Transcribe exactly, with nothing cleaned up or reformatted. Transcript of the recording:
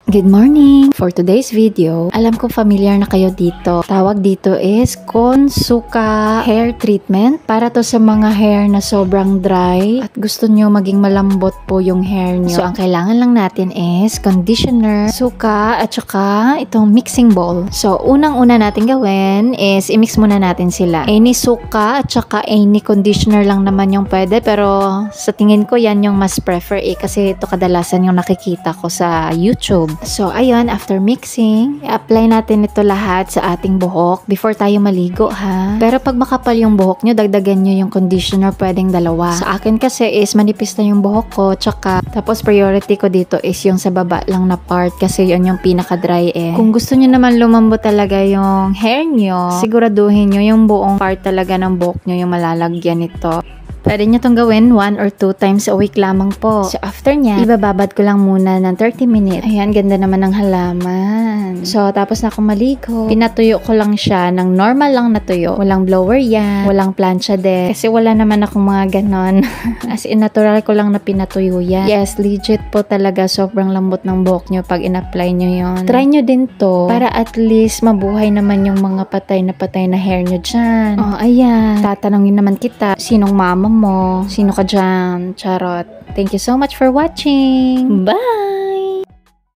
Good morning! For today's video, alam ko familiar na kayo dito. Tawag dito is Consuka Hair Treatment. Para to sa mga hair na sobrang dry at gusto nyo maging malambot po yung hair nyo. So, ang kailangan lang natin is conditioner, suka, at saka itong mixing bowl. So, unang-una natin gawin is i-mix muna natin sila. Any suka at saka any conditioner lang naman yung pwede. Pero sa tingin ko yan yung mas prefer eh kasi ito kadalasan yung nakikita ko sa YouTube. So, ayun, after mixing, i-apply natin ito lahat sa ating buhok before tayo maligo, ha? Pero pag makapal yung buhok nyo, dagdagan nyo yung conditioner, pwedeng dalawa. Sa akin kasi is manipis na yung buhok ko, tsaka, tapos priority ko dito is yung sa baba lang na part kasi yun yung pinaka-dry eh. Kung gusto nyo naman lumambot talaga yung hair nyo, siguraduhin nyo yung buong part talaga ng buhok nyo yung malalagyan nito. Pwede nyo itong gawin one or two times a week lamang po. So, after nya, ibababad ko lang muna ng thirty minutes. Ayan, ganda naman ng halaman. So, tapos na akong maligo. Pinatuyo ko lang siya ng normal lang na tuyo. Walang blower yan. Walang plancha din. Kasi wala naman akong mga ganon. As in, natural ko lang na pinatuyo yan. Yes, legit po talaga. Sobrang lambot ng buhok nyo pag in-apply nyo yon. Try nyo din to para at least mabuhay naman yung mga patay na patay na hair nyo dyan. Oh, ayan. Tatanungin naman kita, sinong mama mo? Sino ka dyan? Charot. Thank you so much for watching. Bye!